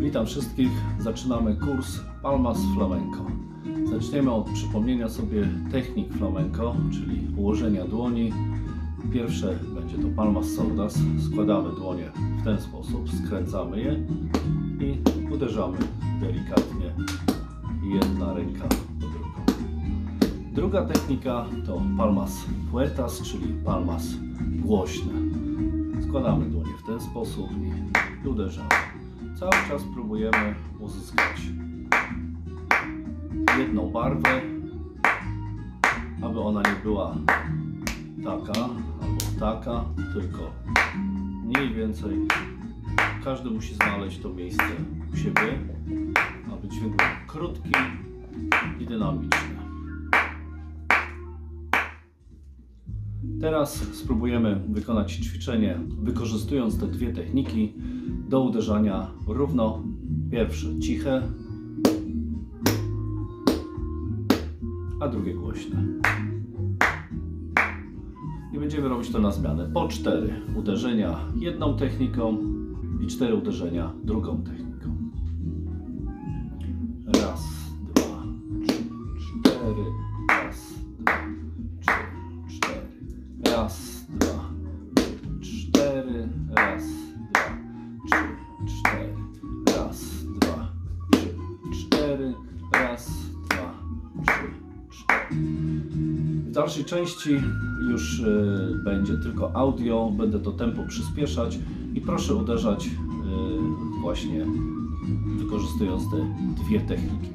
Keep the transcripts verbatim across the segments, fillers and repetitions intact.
Witam wszystkich. Zaczynamy kurs Palmas Flamenco. Zaczniemy od przypomnienia sobie technik flamenco, czyli ułożenia dłoni. Pierwsze będzie to Palmas Sordas. Składamy dłonie w ten sposób, skręcamy je i uderzamy delikatnie jedna ręka do drugą. Druga technika to Palmas Fuertes, czyli palmas głośne. Składamy dłonie w ten sposób i uderzamy. Cały czas próbujemy uzyskać jedną barwę, aby ona nie była taka albo taka, tylko mniej więcej każdy musi znaleźć to miejsce u siebie, aby dźwięk był krótki i dynamiczny. Teraz spróbujemy wykonać ćwiczenie wykorzystując te dwie techniki do uderzania równo. Pierwsze ciche, a drugie głośne. I będziemy robić to na zmianę. Po cztery uderzenia jedną techniką i cztery uderzenia drugą techniką. Raz, dwa, trzy, cztery. Raz, dwa, trzy, cztery. Raz, dwa, trzy, cztery. Raz, dwa, trzy, cztery. Raz, dwa, trzy, cztery. Raz, dwa, trzy, cztery. W dalszej części już y, będzie tylko audio. Będę to tempo przyspieszać i proszę uderzać y, właśnie wykorzystując te dwie techniki.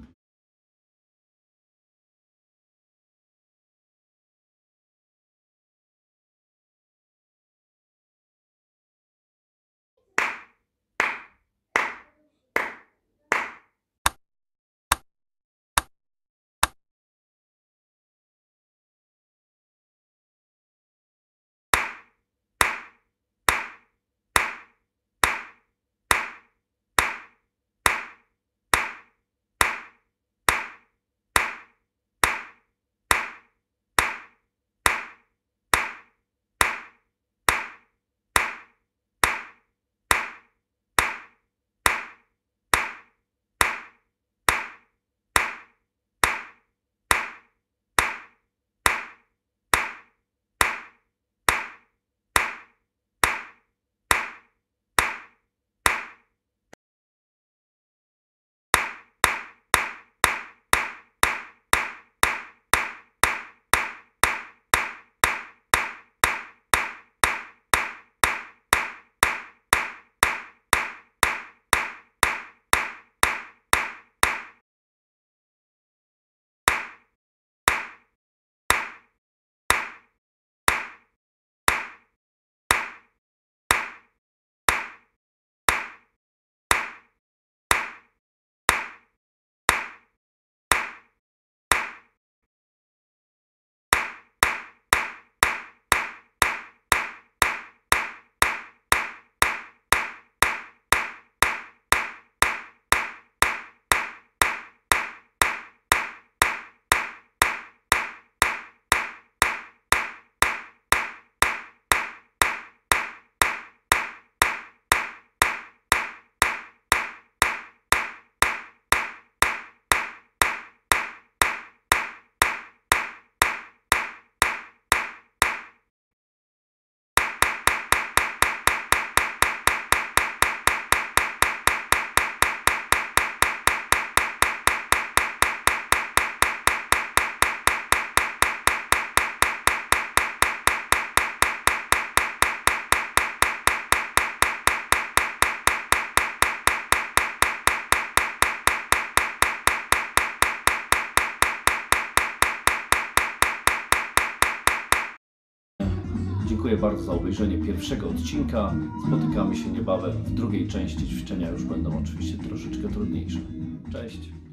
Dziękuję bardzo za obejrzenie pierwszego odcinka. Spotykamy się niebawem w drugiej części. Ćwiczenia już będą oczywiście troszeczkę trudniejsze. Cześć!